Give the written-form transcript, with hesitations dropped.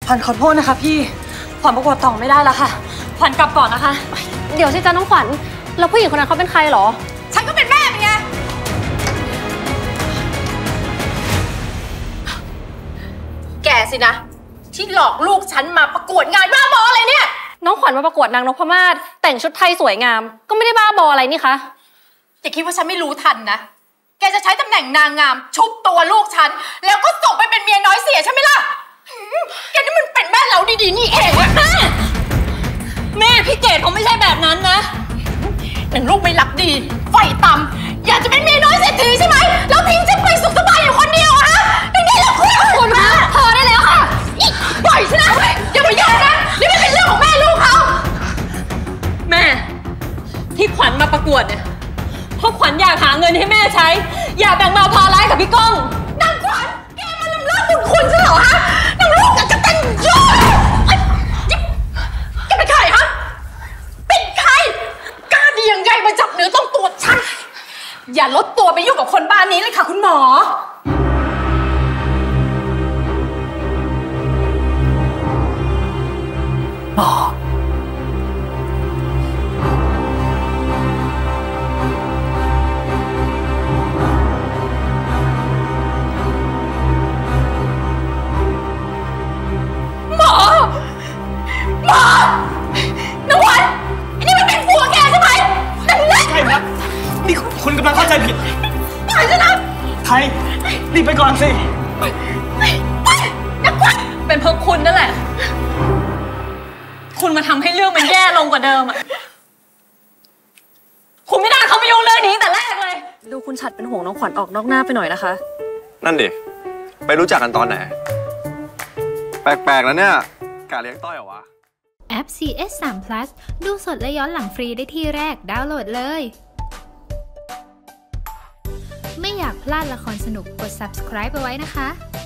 ขวัญขอโทษนะคะพี่ขวัญประกวดต่อไม่ได้แล้วค่ะขวัญกลับก่อนนะคะเดี๋ยวสิจ๊ะน้องขวัญแล้วผู้หญิงคนนั้นเขาเป็นใครหรอฉันก็เป็นแม่เป็นไงแกสินะที่หลอกลูกฉันมาประกวดงานบ้าบออะไรเนี่ยน้องขวัญมาประกวดนางนพมาศแต่งชุดไทยสวยงามก็ไม่ได้บ้าบออะไรนี่คะอย่าคิดว่าฉันไม่รู้ทันนะแกจะใช้ตำแหน่งนางงามชุบตัวลูกฉันแล้วก็ส่งไปเป็นเมียน้อยเสียใช่ไหมล่ะแกนี่มันเป็นแม่เราดีๆนี่เองอะแม่พี่เกดเขาไม่ใช่แบบนั้นนะหนังลูกไม่รักดีไฟต่ำอยากจะเป็นเมียน้อยเศรษฐีใช่ไหมแล้วทิ้งฉันไปสุขสบายอยู่คนเดียวอะอย่างนี้เราคุณคะพอได้แล้วค่ะปล่อยฉันนะอย่ามายุ่งนะนี่ไม่เป็นเรื่องของแม่ลูกเขาแม่ที่ขวัญมาประกวดเนี่ยเพราะขวัญอยากหาเงินให้แม่ใช้อยากแบ่งเบาภาระกับพี่ก้องนางขวัญแกมาล้ำเลิกบุญคุณใช่เหรอฮะนางลูกอยากจะเต้นโยแกเป็นใครฮะเป็นใครกล้าดียังไงมาจับเนื้อต้องตัวฉันอย่าลดตัวไปยุ่งกับคนบ้านนี้เลยค่ะคุณหมอหมอน้องวันอันนี้มันเป็นผัวแกใช่ไหมนั่นแหละใช่ครับนี่คุณกำลังเข้าใจผิดปล่อยฉันนะไทยรีบไปก่อนสินักวันเป็นเพราะคุณนั่นแหละคุณมาทำให้เรื่องมันแย่ลงกว่าเดิมอ่ะคุณไม่น่าเข้ามายุ่งเรื่องนี้แต่แรกเลยดูคุณฉัดเป็นห่วงน้องขวัญออกนอกหน้าไปหน่อยนะคะนั่นดิไปรู้จักกันตอนไหนแปลกๆแล้วเนี่ยกะเลี้ยงต้อยเหรอวะแอป CS3 Plus ดูสดและย้อนหลังฟรีได้ที่แรกดาวน์โหลดเลยไม่อยากพลาดละครสนุกกด subscribe ไปไว้นะคะ